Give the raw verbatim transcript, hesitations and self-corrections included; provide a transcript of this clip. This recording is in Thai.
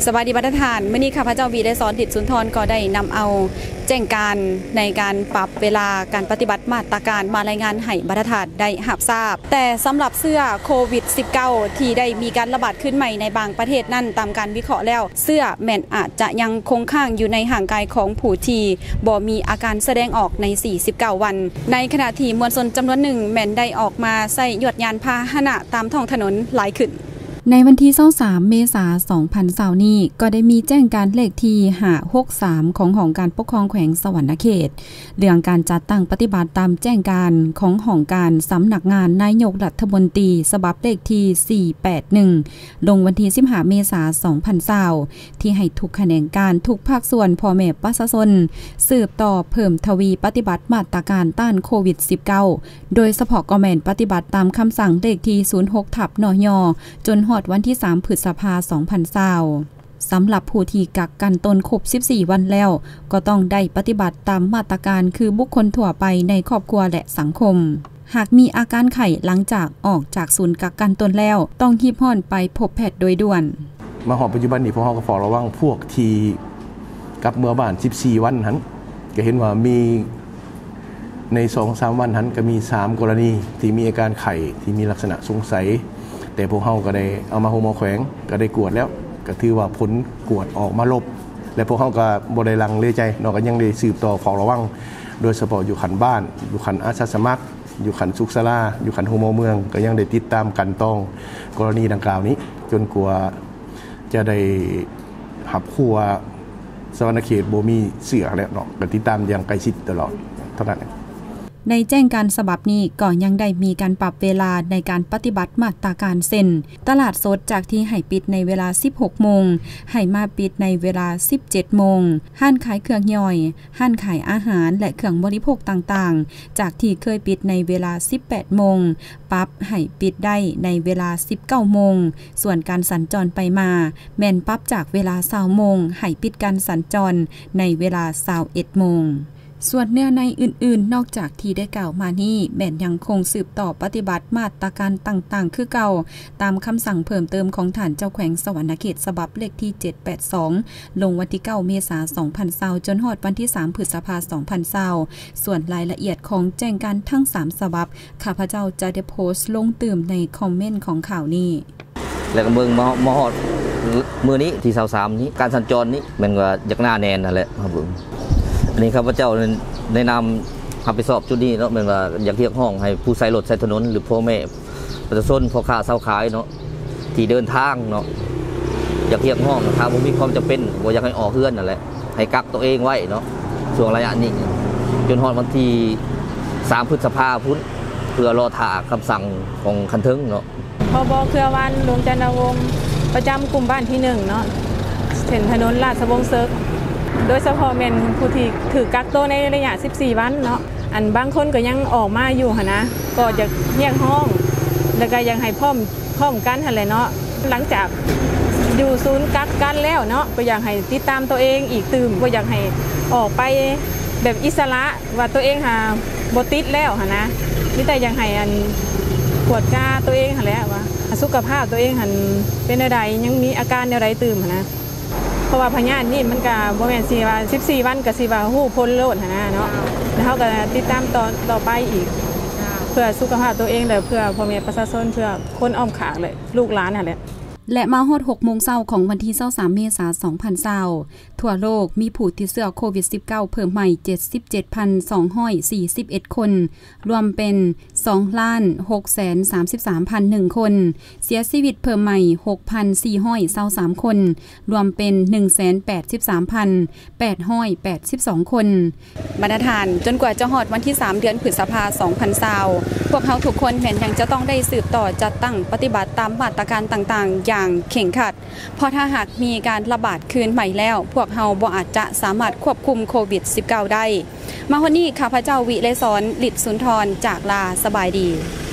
สวัสดีบรรทานมื่อนี้ข้าพเจ้าวีได้สอนดิษสุนทรก็ได้นำเอาแจ้งการในการปรับเวลาการปฏิบัติมาตรการมารายงานให้บรรทานได้หับทราบแต่สำหรับเสื้อโควิด สิบเก้า ที่ได้มีการระบาดขึ้นใหม่ในบางประเทศนั่นตามการวิเคราะห์แล้วเสื้อแม่นอาจจะยังคงค้างอยู่ในห่างกายของผู้ที่บ่มีอาการแสดงออกในสี่สิบเก้าวันในขณะที่มวลชนจำนวนหนึ่งแม่นได้ออกมาใส่ยวดยานพาหนะตามท้องถนนหลายขึ้นในวันที่ยี่สิบสามเมษายนสองพันยี่สิบนี้ก็ได้มีแจ้งการเลขที่ห้าหกสามของหองการปกครองแขวงสวรรณเขตเรื่องการจัดตั้งปฏิบัติตามแจ้งการของหองการสำนักงานนายกรัฐมนตรีฉบับเลขที่สี่แปดหนึ่งลงวันที่สิบห้าเมษายนสองพันยี่สิบที่ให้ทุกแขนงการทุกภาคส่วนพ่อแม่ประชาชนสืบต่อเพิ่มทวีปฏิบัติมาตรการต้านโควิด สิบเก้า โดยเฉพาะก็แม่นปฏิบัติตามคำสั่งเลขที่ศูนย์หกทับนยจนวันที่สามพฤษภาคมสองพันยี่สิบสำหรับผู้ที่กักกันตนครบสิบสี่วันแล้วก็ต้องได้ปฏิบัติตามมาตรการคือบุคคลทั่วไปในครอบครัวและสังคมหากมีอาการไข้หลังจากออกจากศูนย์กักกันตนแล้วต้องรีบร้อนไปพบแพทย์โดยด่วนมาหอปัจจุบันนี้พวกเราก็ฝากระวังพวกที่กลับเมื่อบ้านสิบสี่วันหันก็เห็นว่ามีใน สองถึงสาม วันหันก็มีสามกรณีที่มีอาการไข้ที่มีลักษณะสงสัยแต่พวกเขาก็ได้เอามาโฮมอแขวงก็ได้กวดแล้วก็ถือว่าผลกวดออกมาลบและพวกเขาก็บ่ได้ลังเลใจนอกก็ยังได้สืบต่อเฝ้าระวังโดยเฉพาะอยู่ขันบ้านอยู่ขันอาสาสมัครอยู่ขันสุขศาลาอยู่ขันโฮมอเมืองก็ยังได้ติดตามกันต้องกรณีดังกล่าวนี้จนกว่าจะได้หับคู่ว่าสวรรณเขตบ่มีเสือแล้วเนาะก็ติดตามอย่างใกล้ชิดตลอดเท่านั้นในแจ้งการฉบับนี้ก็ยังได้มีการปรับเวลาในการปฏิบัติมาตรการเช่นตลาดสดจากที่ให้ปิดในเวลา สิบหกโมงให้มาปิดในเวลา สิบเจ็ดโมงห้านขายเครื่องย่อยห้านขายอาหารและเครื่องบริโภคต่างๆจากที่เคยปิดในเวลา สิบแปดโมงปรับให้ปิดได้ในเวลา สิบเก้าโมงส่วนการสัญจรไปมาแม่นปรับจากเวลา ยี่สิบโมงให้ปิดการสัญจรในเวลา ยี่สิบเอ็ดโมงส่วนเนื้อในอื่นๆนอกจากที่ได้กล่าวมานี้แม่นยังคงสืบต่อปฏิบัติมาตรการต่างๆคือเก่าตามคำสั่งเพิ่มเติมของฐานเจ้าแขวงสวรรณเขตฉบับเลขที่เจ็ดแปดสองลงวันที่เก้าเมษายนสองพันยี่สิบจนฮอดวันที่สามพฤษภาคมสองพันยี่สิบส่วนรายละเอียดของแจ้งการทั้งสามฉบับข้าพเจ้าจะได้โพสต์ลงเติมในคอมเมนต์ของข่าวนี้แล้วก็เมืองมอฮอดมือนี้ที่ยี่สิบสามนี้การสัญจรนี้มันก็ยักหน้าแน่นนั่นแหละครับผมอันนี้ข้าพเจ้าในนามขับไปสอบจุดนี้เนาะเป็นว่าอยากเรียกห้องให้ผู้ใช้รถใช้ถนนหรือพ่อแม่ประชาชนพ่อค้าเช่าขายเนาะที่เดินทางเนาะอยากเรียกห้องถ้าผมมีความจำเป็นว่าอยากให้ออกเฮือนนั่นแหละให้กักตัวเองไว้เนาะช่วงระยะนี้จนฮอดวันที่สามพฤษภาคมเพื่อรอถ่าคำสั่งของคันทึงเนาะพบเครือวันหลวงจันทวงศ์ประจำกลุ่มบ้านที่หนึ่งเนาะเส้นถนนราชวงศ์เซิร์กโดยเฉพาะแม่นผู้ที่ถือกักตัวในระยะสิบสี่วันเนาะอันบางคนก็ยังออกมาอยู่หั่นนะก็จะเรียกห้องแล้วก็ยังให้พร้อมพร้อมกันหั่นแหละเนาะหลังจากอยู่ศูนย์กักกันแล้วเนาะก็อยากให้ติดตามตัวเองอีกตื่มก็อยากให้ออกไปแบบอิสระว่าตัวเองหาบ่ติดแล้วหั่นนะนี่แต่ยังให้อันปวดกาตัวเองหั่นแหละว่าสุขภาพตัวเองหั่นเป็นอะไรยังมีอาการอะไรตื่มหั่นนะเพราะว่าพยาธินี่มันก็บ่แม่นสิว่าสิบสี่วันก็สิว่าฮู้พ้นโลดหั่นนะเนาะแล้วเฮาก็ติดตามต่อต่อไปอีกเพื่อสุขภาพตัวเองและเพื่อพ่อแม่ประชาชนเพื่อคนอ้อมข้างเลยลูกหลานนั่นแหละและมาฮอดหกโมงเช้าของวันที่ยี่สิบสามเมษายนสองพันยี่สิบทั่วโลกมีผู้ติดเชื้อโควิด สิบเก้า เพิ่มใหม่ เจ็ดสิบเจ็ดพันสองร้อยสี่สิบเอ็ด คนรวมเป็น สองล้านหกแสนสามสิบสามพันหนึ่ง คนเสียชีวิตเพิ่มใหม่ หกพันสี่ร้อยยี่สิบสาม คนรวมเป็น หนึ่งแสนแปดสิบสามพันแปดร้อยแปดสิบสอง คนบรรทัดจนกว่าจะฮอดวันที่สามเดือนพฤษภาคมสองพันยี่สิบพวกเขาทุกคนแม่นยังจะต้องได้สืบต่อจัดตั้งปฏิบัติตามมาตรการต่างๆอย่างเข่งขัดเพราะถ้าหากมีการระบาดคืนใหม่แล้วพวกเฮาบ่อาจจะสามารถควบคุมโควิด สิบเก้า ได้มาวันนี้ข้าพเจ้าวิไลศร ฤทธิ์สุนทรจากลาสบายดี